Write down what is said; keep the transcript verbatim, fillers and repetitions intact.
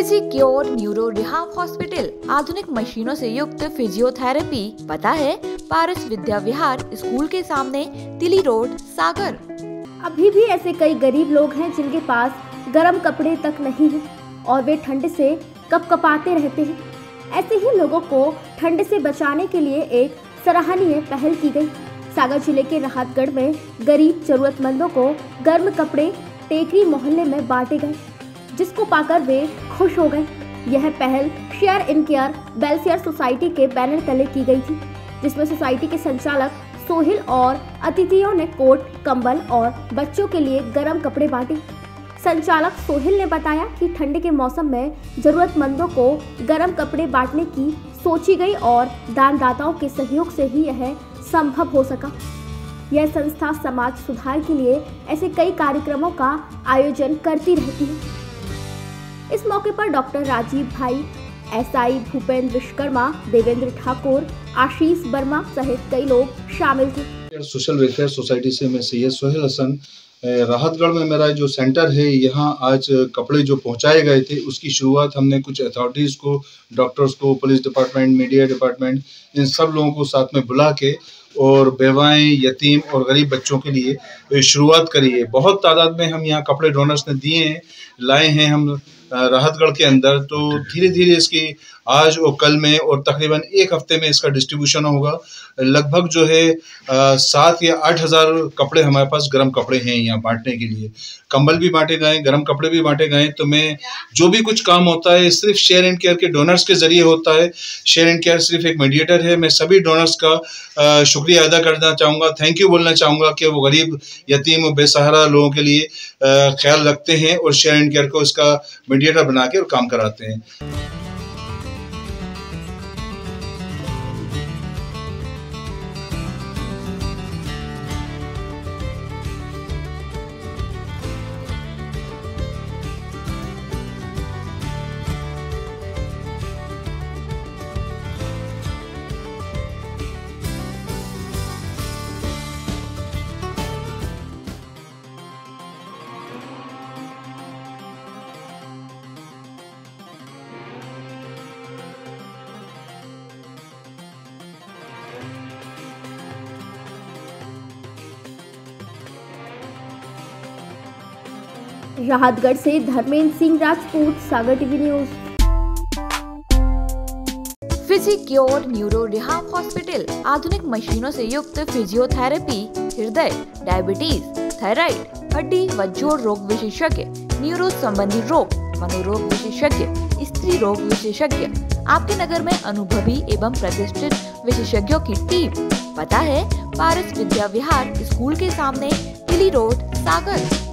Physicure neuro rehab hospital, आधुनिक मशीनों से युक्त फिजियोथेरेपी। पता है पारस विद्या विहार स्कूल के सामने, तिली रोड, सागर। अभी भी ऐसे कई गरीब लोग हैं जिनके पास गर्म कपड़े तक नहीं हैं और वे ठंड से कपकपाते रहते हैं। ऐसे ही लोगों को ठंड से बचाने के लिए एक सराहनीय पहल की गई। सागर जिले के राहतगढ़ में गरीब जरूरतमंदों को गर्म कपड़े टेकरी मोहल्ले में बांटे गए, जिसको पाकर वे खुश हो गए। यह पहल share in care welfare society के बैनर तले की गई थी, जिसमें सोसाइटी के संचालक सोहिल और अतिथियों ने कोट, कंबल और बच्चों के लिए गर्म कपड़े बांटे। संचालक सोहिल ने बताया कि ठंड के मौसम में जरूरतमंदों को गर्म कपड़े बांटने की सोची गई और दानदाताओं के सहयोग से ही यह संभव हो सका। यह संस्था समाज सुधार के लिए ऐसे कई कार्यक्रमों का आयोजन करती रहती है। इस मौके पर डॉक्टर राजीव भाई, एसआई भूपेंद्र विश्वकर्मा, देवेंद्र ठाकुर, आशीष वर्मा सहित कई लोग शामिल थे। सोशल वेलफेयर सोसाइटी से मैं सैयद सोहेल हसन, राहतगढ़ में मेरा जो सेंटर है, यहाँ आज कपड़े जो पहुँचाए गए थे उसकी शुरुआत हमने कुछ अथॉरिटीज़ को, डॉक्टर्स को, पुलिस डिपार्टमेंट, मीडिया डिपार्टमेंट, इन सब लोगों को साथ में बुला के और बेवाएं, यतीम और गरीब बच्चों के लिए शुरुआत करी है। बहुत तादाद में हम यहाँ कपड़े डोनर्स ने दिए हैं, लाए हैं हम राहतगढ़ के अंदर। तो धीरे धीरे इसकी आज और कल में और तकरीबन एक हफ्ते में इसका डिस्ट्रीब्यूशन होगा। लगभग जो है सात या आठ हज़ार कपड़े हमारे पास गर्म कपड़े हैं यहाँ बांटने के लिए। कंबल भी बांटे गए, गर्म कपड़े भी बांटे गए। तो मैं जो भी कुछ काम होता है सिर्फ शेयर एंड केयर के डोनर्स के जरिए होता है। शेयर एंड केयर सिर्फ एक मीडिएटर है। मैं सभी डोनर्स का शुक्रिया अदा करना चाहूँगा, थैंक यू बोलना चाहूँगा कि वो गरीब, यतीम और बेसहारा लोगों के लिए ख्याल रखते हैं और शेयर एंड केयर को इसका मीडिएटर बना के और काम कराते हैं। राहतगढ़ से Dharmendra Singh Rajput, Sagar TV news. Physicure neuro rehab hospital, आधुनिक मशीनों से युक्त फिजियोथेरेपी, हृदय, डायबिटीज, थायराइड, हड्डी व जोड़ रोग विशेषज्ञ, न्यूरो संबंधी रोग, मनोरोग विशेषज्ञ, स्त्री रोग विशेषज्ञ। आपके नगर में अनुभवी एवं प्रतिष्ठित विशेषज्ञों की टीम। पता है पारस विद्या विहार स्कूल के सामने, तिली रोड, सागर।